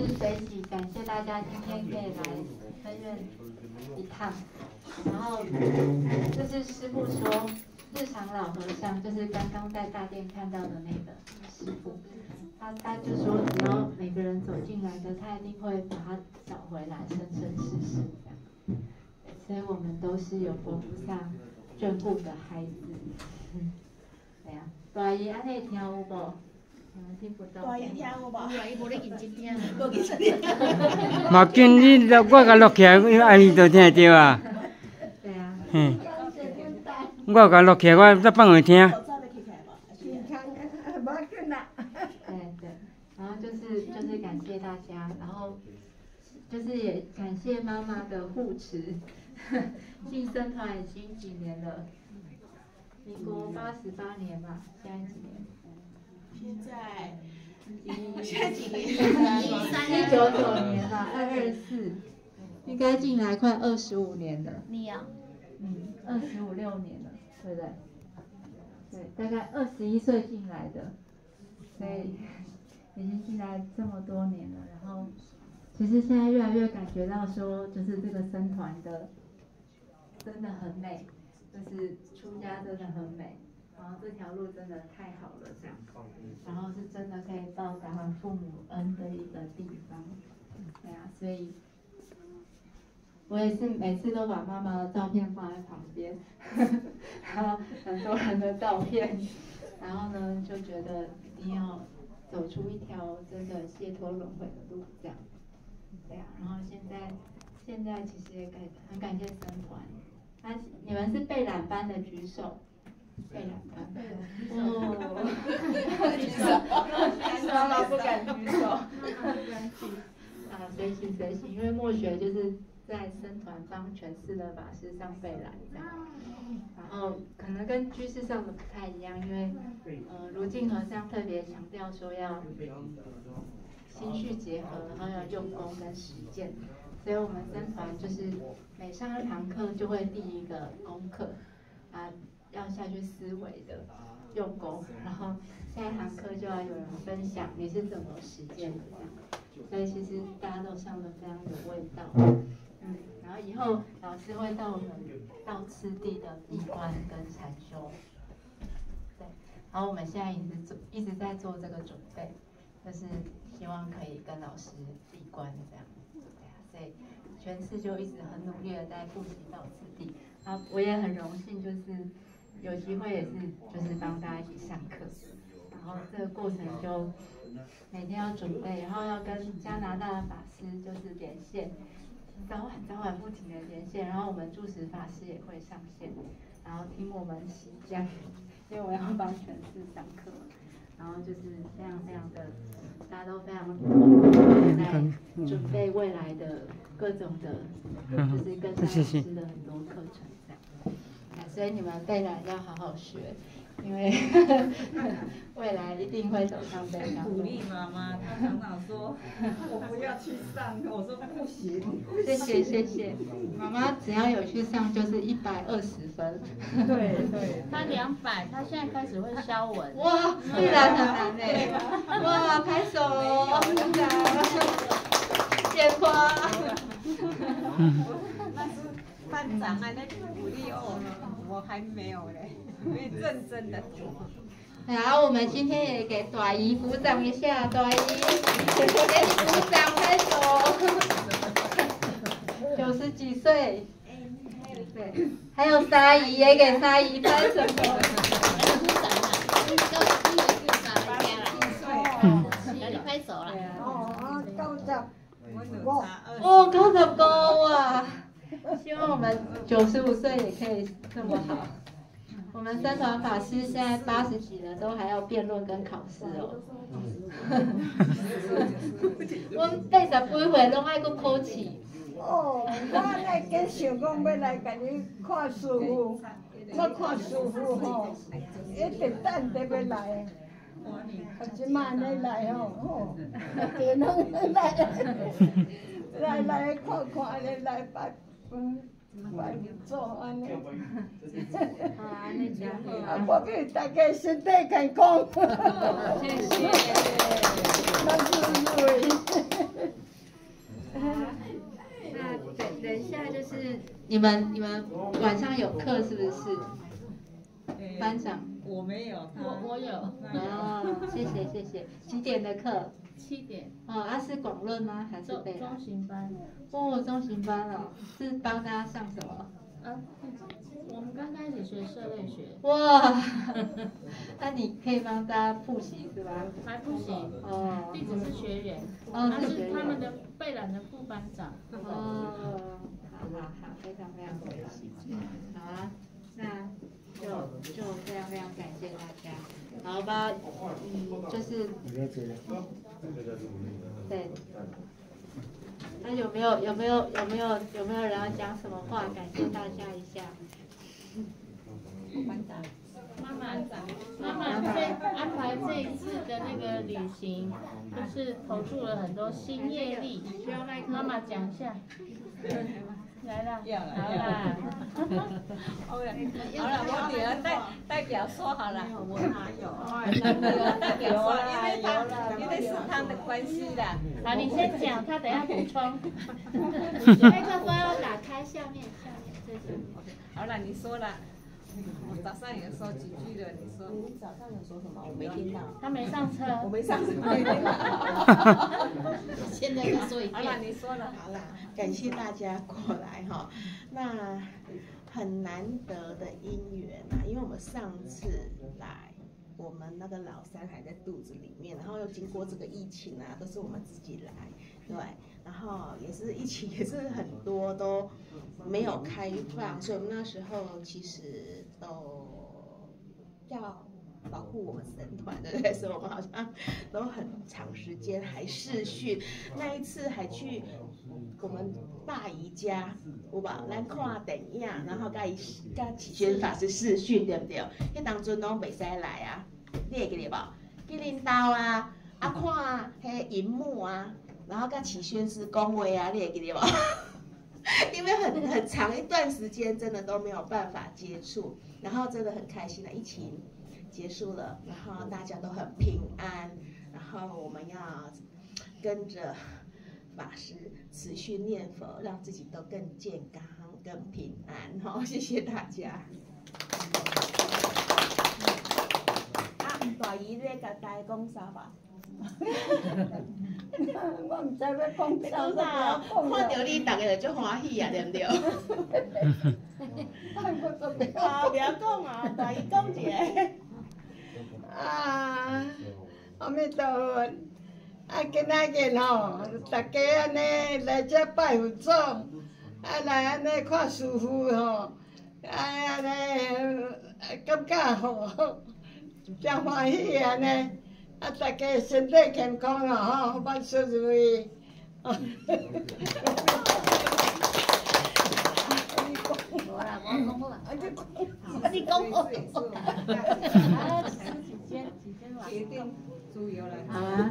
随喜，感谢大家今天可以来分院一趟。然后就是师父说，日常老和尚就是刚刚在大殿看到的那个师父，他就说，只要每个人走进来的，他一定会把他找回来，生生世世这样。所以我们都是有佛菩萨眷顾的孩子。对啊，大姨安尼听有无？听不到。大姨听有无？大姨无咧认真听。无认真听。 嘛紧，你我甲录起来，安尼就听会到啊。 对啊。 嗯。我甲录起来，我再放回听。 对，然后就是感谢大家，然后就是也感谢妈妈的护持。进僧团已经几年了？民国88年吧，现在几年？现在几年？1999年吧，224，应该进来快25年了。 你啊 ？25、6年了，对不对？对，大概21岁进来的，所以已经进来这么多年了。然后，其实现在越来越感觉到说，就是这个僧团的真的很美，就是出家真的很美。然后这条路真的太好了，这样，然后是真的可以报答父母恩的一个地方，对啊，所以我也是每次都把妈妈的照片放在旁边，然后很多人的照片，然后呢就觉得一定要走出一条真的解脱轮回的路，这样，对啊，然后现在其实也很感谢僧团，你们是被染班的举手。被染班哦，举手，妈妈不敢举手。随喜，因为默学就是在僧团帮全寺的法师上被染这样，然后可能跟居士上的不太一样，因为如净和尚特别强调说要心绪结合，然后要用功跟实践，所以我们僧团就是每上一堂课就会第一个功课啊。要下去思维的用功，然后下一堂课就要有人分享你是怎么实践的这样，所以其实大家都上得非常有味道，然后以后老师会带我们到次第的闭关跟禅修，对，然后我们现在一直在做这个准备，就是希望可以跟老师闭关这样，对啊，所以全次就一直很努力的在复习到次第，然后我也很荣幸就是。有机会也是就是帮大家一起上课，然后这个过程就每天要准备，然后要跟加拿大的法师就是连线，早晚不停的连线，然后我们住持法师也会上线，然后听我们习讲，因为我要帮全寺上课，然后就是非常的，大家都非常在准备未来的各种的，就是跟大师的很多课程。所以你们被染要好好学，因为未来一定会走上这条路。 鼓励妈妈，她常常说我不要去上课，我说不行。 谢谢，妈妈只要有去上就是120分。 对， 她200，她现在开始会消文。 哇，自然很难嘞！哇，拍手哦，谢夸。 班长啊，那鼓励哦。我还没有嘞，会认真的做。 好，我们今天也给大姨鼓掌一下，大姨，给你鼓掌拍手。90几岁，对，还有沙姨也给沙姨拍手。 拍手啦。 哦，95哇！希望我们95岁也可以这么好。我们僧团法师现在80几了，都还要辩论跟考试哦。我80几岁拢爱搁考试。 哦，我来计想讲要来甲你看师傅，我看师傅吼，一直等得要来。即摆安尼来吼，电脑来看安尼来拜。拜做安尼，我给大家身体健康， 谢谢， 那是是你们晚上有课是不是？班长。 我没有， 我有。 哦，谢谢。几点的课 7点。 哦，是广论吗？还是北兰？ 中型班。 哦，中型班哦，是帮大家上什么？ 我们刚开始学社类学。 哇，那你可以帮大家复习是吧？ 还不行。 哦。 弟子是学员。 哦， 是学员。他们的贝兰的副班长。 哦，好，非常可惜。好啊，那就非常感谢大家。好吧，就是对。那有没有人要讲什么话？感谢大家一下。 妈妈安排这一次的那个旅行，就是投注了很多新业力，需要妈妈讲一下。来啦，好啦。 好了，我女儿代表说好了。 我哪有？ 代表说，因为是他的关系啦。 好，你先讲，他等下补充。 麦克风要打开，下面。 好了，你说了。我早上有说几句了，你说。 你早上有说什么？我没听到。 他没上车。 我没上车。 现在再说一遍。 好了，你说了。 好啦，感谢大家过来哈。那很难得的姻缘啊，因为我们上次来，我们那个老三还在肚子里面，然后又经过这个疫情啊，都是我们自己来，对。然后也是疫情，也是很多都没有开放，所以我们那时候其实都要保护我们神团，对不对？所以我们好像都很长时间还视讯，那一次还去我们大姨家，有吧？咱看电影，然后跟启轩法师视讯，对不对？迄当阵拢袂使来啊，你会记得无？去恁兜啊，看迄荧幕啊。然后跟启轩师恭维啊，你也记得吗？因为很长一段时间真的都没有办法接触，然后真的很开心的，疫情结束了，然后大家都很平安，然后我们要跟着法师持续念佛，让自己都更健康、更平安。好，谢谢大家。大姨，你甲大家讲啥吧？ 我唔知要讲啥， 看到你，大家就足欢喜啊，对不对？不要讲啊，大姨讲一个。 阿弥陀佛！今仔日吼，大家安尼来这拜佛祖，来安尼看师父吼，安尼感觉吼，真欢喜安尼。大家身体健康啊，吼，万事如意。 我你讲我。 决定猪油了。 好啊，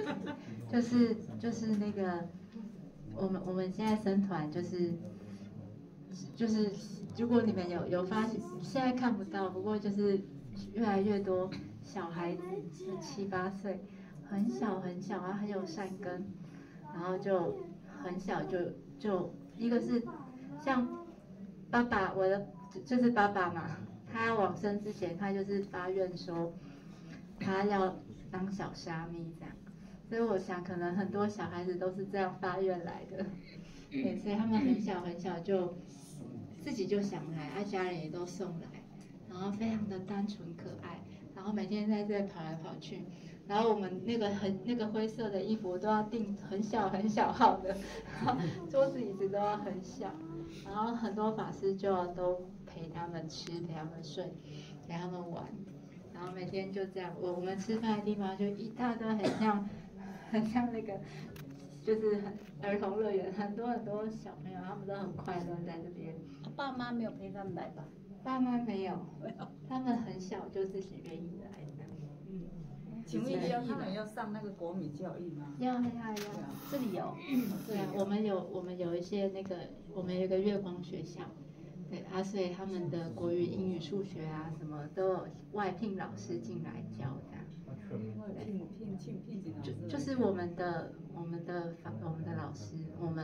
就是那个，我们现在生团就是，如果你们有发现，现在看不到，不过就是越来越多小孩子7、8岁，很小，然后很有善根，然后就很小就一个是像爸爸，我的就是爸爸嘛，他往生之前他就是发愿说他要当小沙弥这样，所以我想可能很多小孩子都是这样发愿来的，对，所以他们很小就自己就想来，家人也都送来，然后非常的单纯可爱，然后每天在这里跑来跑去，然后我们那个灰色的衣服都要订很小号的，然后桌子椅子都要很小，然后很多法师就要都陪他们吃，陪他们睡，陪他们玩。然后每天就这样，我们吃饭的地方就一大堆很像那个，就是儿童乐园，很多小朋友，他们都很快乐在这边。 爸妈没有陪他们来吧？ 爸妈没有，他们很小就自己愿意来的。 请问他们要上那个国民教育吗？ 要， 这里有。 对啊，我们有一些那个，我们有一个月光学校。对啊，所以他们的国语、英语、数学啊，什么都有外聘老师进来教这样。就是我们的老师，我们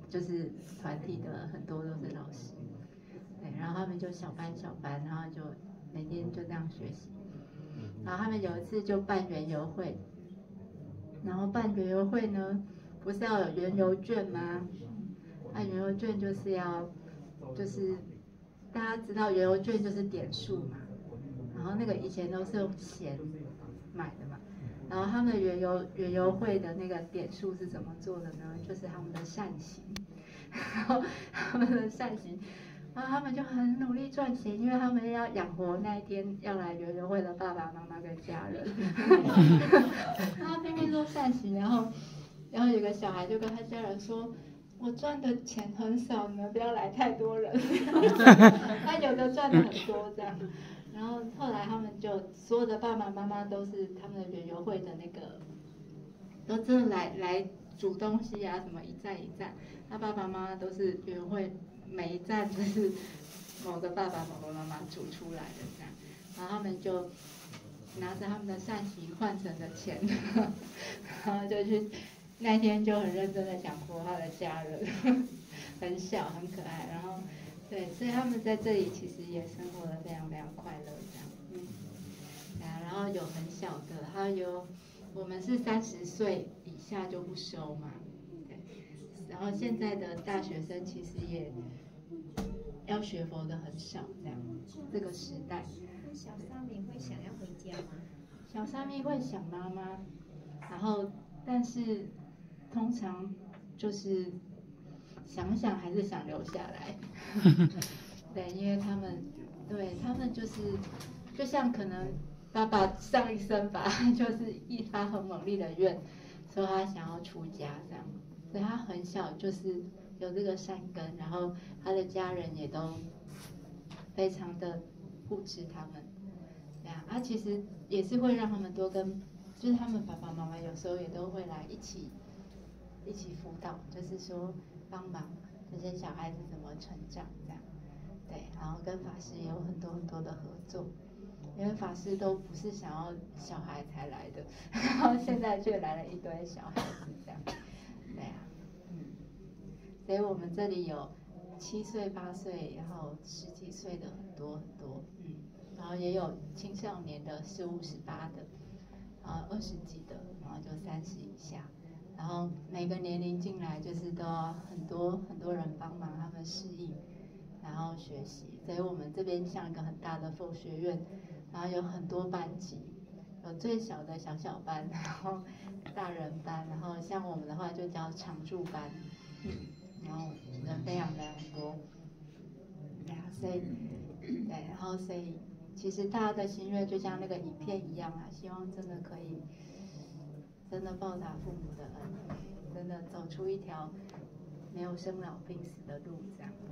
就是团体的很多都是老师，对，然后他们就小班，然后就每天就这样学习。然后他们有一次就办园游会，然后办园游会呢，不是要有园游券吗？那园游券就是大家知道园游券就是点数嘛，然后那个以前都是用钱买的嘛。然后他们的园游会的那个点数是怎么做的呢？就是他们的善行，然后他们的善行，然后他们就很努力赚钱，因为他们要养活那一天要来园游会的爸爸妈妈跟家人，然后拼命做善行，然后有个小孩就跟他家人说：“我赚的钱很少，你们不要来太多人。”他有的赚的很多这样。然后后来他们就所有的爸爸妈妈都是他们的园游会的那个，都真的来煮东西啊，什么一站一站，他爸爸妈妈都是园游会每一站就是某个爸爸某个妈妈煮出来的这样，然后他们就拿着他们的善行换成的钱，然后就去那天就很认真的养活他的家人，很小很可爱，然后。对，所以他们在这里其实也生活得非常非常快乐，这样，然后有很小的，还有我们是30岁以下就不收嘛，对，然后现在的大学生其实也要学佛的很少，这样，这个时代。 小沙弥会想要回家吗？ 小沙弥会想妈妈，然后但是通常就是。想想还是想留下来，对，因为他们就是就像可能爸爸上一生吧，就是一发很猛烈的愿，说他想要出家这样，所以他很小就是有这个善根，然后他的家人也都非常的护持他们，对啊，其实也是会让他们多跟，就是他们爸爸妈妈有时候也都会来一起辅导，就是说。帮忙这些小孩子怎么成长，这样，对，然后跟法师也有很多的合作，因为法师都不是想要小孩才来的，然后现在却来了一堆小孩子，这样，对啊，所以我们这里有7岁、8岁，然后10几岁的很多，然后也有青少年的15、18的，然后20几的，然后就30以下。然后每个年龄进来，就是都要很多人帮忙他们适应，然后学习。所以我们这边像一个很大的佛学院，然后有很多班级，有最小的小班，然后大人班，然后像我们的话就叫常住班，然后人非常非常多，对啊，所以其实大家的心愿就像那个影片一样啊，希望真的可以。真的报答父母的恩，真的走出一条没有生老病死的路，这样，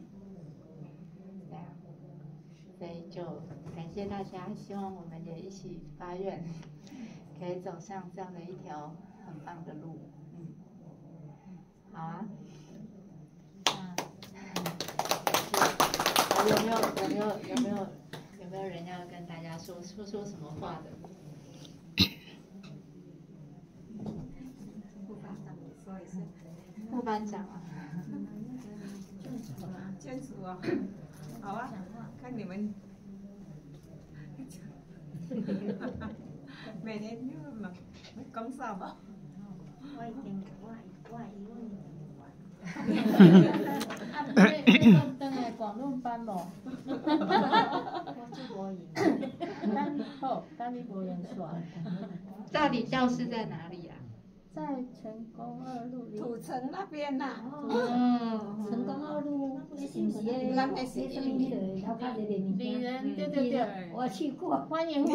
对啊，所以就感谢大家，希望我们也一起发愿，可以走上这样的一条很棒的路，好啊，有没有人要跟大家说什么话的？副班长啊， 坚持啊，好啊，看你们，每年你们讲啥嘛？ 我已经你等下广论班无？ 我就无赢。 等你无用煞。 大理教室在哪里啊？ 在成功2路土城那边呐。 成功2路，那是不是那什么那个老卡的李仁，对， 我去过。 欢迎。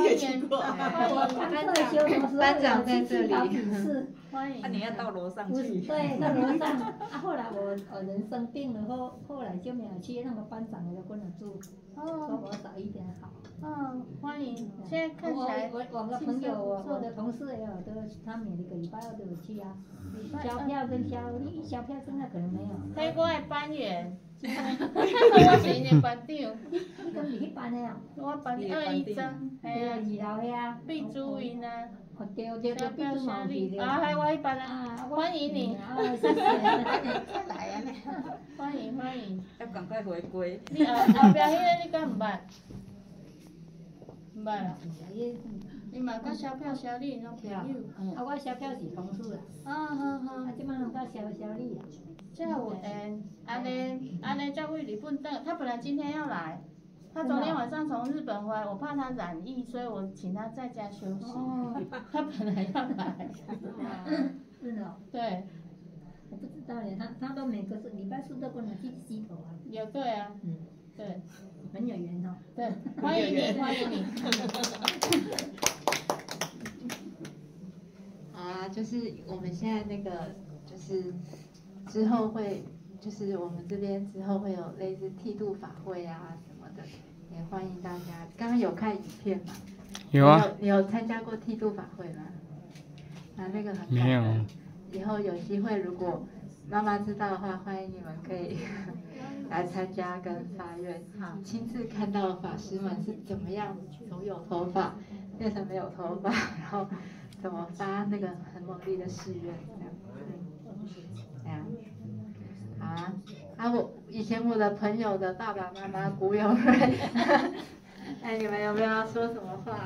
班长在这里。 欢迎。 那你要到楼上去。 对，到楼上。后来我人生病了后来就没有去，那个班长就跟我住，说我早一点好。 欢迎。现在看起来， 我的朋友，我的同事也有都，他每个礼拜2都有去啊。销票跟销票现在可能没有。 嘿，我的班员。我是因的班长。 你跟去班的啊？ 我班213， 嘿啊，2楼呀。 毕珠云啊。 对，毕珠毛皮的。 啊，还我一班啊，欢迎你。 谢谢。 再来啊！ 欢迎欢迎。 要赶快回归。 你后壁迄个你敢毋捌？毋捌啦。你嘛甲小票小丽拢朋友。 啊，我小票是同事啦。 好好。 啊，即摆拢甲小丽啊。 这有缘，安尼叫为日本等，他本来今天要来，他昨天晚上从日本回来，我怕他染疫，所以我请他在家休息。他本来要来。 真的哦。 对。 我不知道耶，他都每个礼拜四都跟我去洗头啊。 有对啊。对。 很有缘哦。 对，欢迎你，欢迎你。 好啊，就是我们现在那个就是之后会，就是我们这边之后会有类似剃度法会啊什么的，也欢迎大家。刚刚有看影片吗？ 有啊。 你有参加过剃度法会吗？啊，那个很没有。 以后有机会，如果妈妈知道的话，欢迎你们可以来参加跟发愿，亲自看到法师们是怎么样从有头发变成没有头发，然后怎么发那个很猛烈的誓愿，这样，好啊。我以前我的朋友的爸爸妈妈古永瑞，哎，你们有没有要说什么话？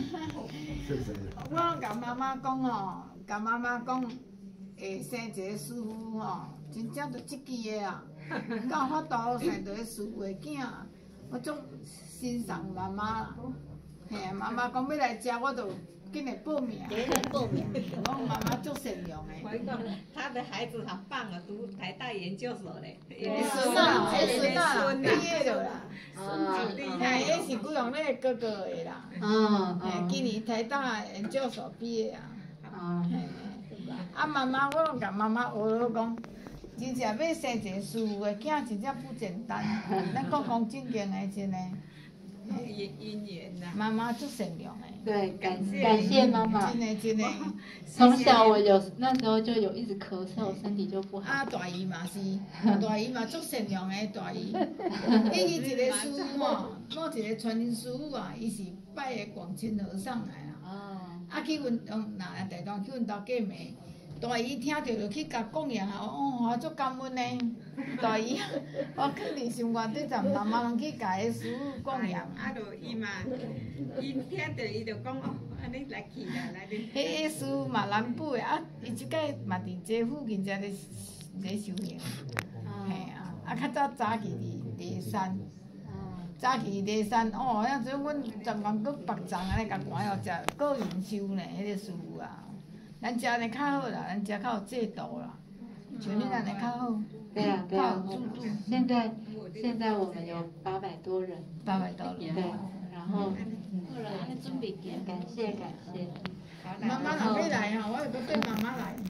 我甲妈妈讲哦，甲妈妈讲。会生一个师傅吼，真正就这支个啊！敢有法度生一个师傅的囝，我总欣赏妈妈啦。嘿，妈妈讲要来吃，我就紧来报名。 报名。 我妈妈足善良的。 我讲他的孩子好棒啊，读台大研究所嘞。 孙啦，孙啦，毕业了啦。 厉害。迄是古阳那个哥哥的啦。嘿，今年台大研究所毕业啊。啊，妈妈，我拢甲妈妈学了讲，真正要生一个师傅的囝，真正不简单。咱讲正经的，真的。 姻缘呐。 妈妈足善良的。 对，感谢妈妈。 真的。 从小我那时候就有一直咳嗽，身体就不好。 啊，大姨嘛是，大姨嘛足善良的大姨。伊一个师傅吼，某一个传人师傅啊，伊是拜个广清和尚来啦。啊，去阮那台东去阮兜过暝，大姨听着就去甲供养啊，我足感恩呢。大姨，我肯定心肝底站，妈妈拢去甲迄师傅供养。 啊，就伊嘛，伊听着伊就讲哦，安尼来去啦，来恁。 迄师傅嘛南部的，啊，伊即摆嘛伫这附近遮咧修行。嘿啊，啊，较早去伫梨山。早起梨山哦，遐阵阮十万搁别粽安尼甲赶哦，食个营收呢，迄个师傅啊，咱食呢较好啦，咱食较有制度啦，像恁安尼较好。 对啊。现在我们有800多人。 800多人。 对，然后。 好啦，安尼准备行。 感谢。 妈妈若要来吼，我会搁跟妈妈来。